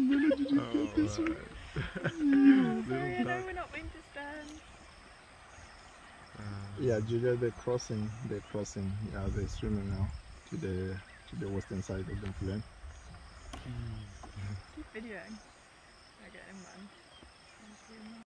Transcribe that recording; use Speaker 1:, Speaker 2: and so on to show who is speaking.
Speaker 1: Mela, did you go this way?
Speaker 2: Sorry, I know we're not meant to stand.
Speaker 1: Yeah, Julia, they're crossing. Yeah, they're swimming now to the western side of the Flame.
Speaker 2: Keep videoing. Okay, never mind.